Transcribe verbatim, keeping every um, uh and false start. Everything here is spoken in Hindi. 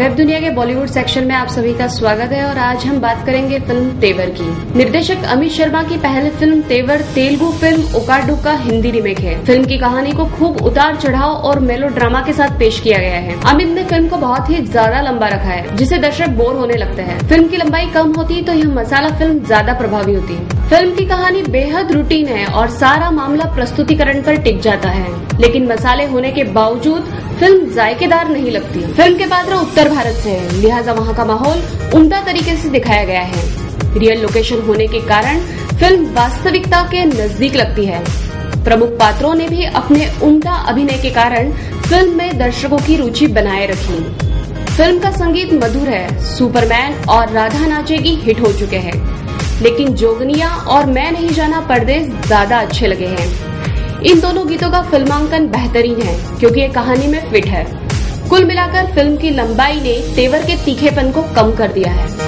वेब दुनिया के बॉलीवुड सेक्शन में आप सभी का स्वागत है और आज हम बात करेंगे फिल्म तेवर की। निर्देशक अमित शर्मा की पहली फिल्म तेवर तेलुगु फिल्म ओकाडू का हिंदी रीमेक है। फिल्म की कहानी को खूब उतार चढ़ाव और मेलो ड्रामा के साथ पेश किया गया है। अमित ने फिल्म को बहुत ही ज्यादा लंबा रखा है, जिसे दर्शक बोर होने लगते हैं। फिल्म की लंबाई कम होती तो यह मसाला फिल्म ज्यादा प्रभावी होती। फिल्म की कहानी बेहद रूटीन है और सारा मामला प्रस्तुतिकरण पर टिक जाता है, लेकिन मसाले होने के बावजूद फिल्म जायकेदार नहीं लगती। फिल्म के पात्र उत्तर भारत से हैं, लिहाजा वहाँ का माहौल उम्दा तरीके से दिखाया गया है। रियल लोकेशन होने के कारण फिल्म वास्तविकता के नजदीक लगती है। प्रमुख पात्रों ने भी अपने उम्दा अभिनय के कारण फिल्म में दर्शकों की रुचि बनाए रखी। फिल्म का संगीत मधुर है। सुपरमैन और राधा नाचेगी हिट हो चुके हैं, लेकिन जोगनिया और मैं नहीं जाना परदेस ज्यादा अच्छे लगे हैं। इन दोनों गीतों का फिल्मांकन बेहतरीन है क्योंकि ये कहानी में फिट है। कुल मिलाकर फिल्म की लंबाई ने तेवर के तीखेपन को कम कर दिया है।